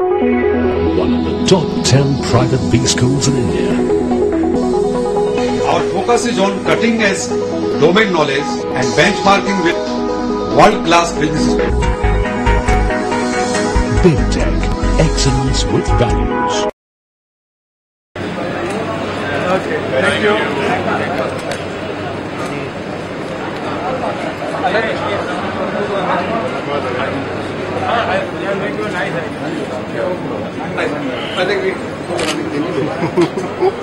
One of the top 10 private B schools in India. Our focus is on cutting edge domain knowledge and benchmarking with world-class business schools. BTech, excellence with values. Okay, thank you. I think we